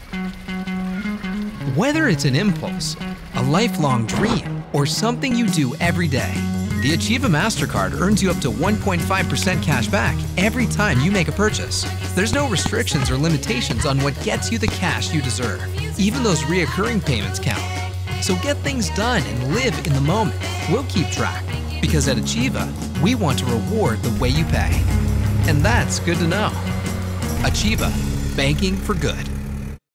Whether it's an impulse, a lifelong dream, or something you do every day, the Achieva MasterCard earns you up to 1.5% cash back every time you make a purchase. There's no restrictions or limitations on what gets you the cash you deserve. Even those reoccurring payments count. So get things done and live in the moment. We'll keep track, because at Achieva, we want to reward the way you pay. And that's good to know. Achieva, banking for good.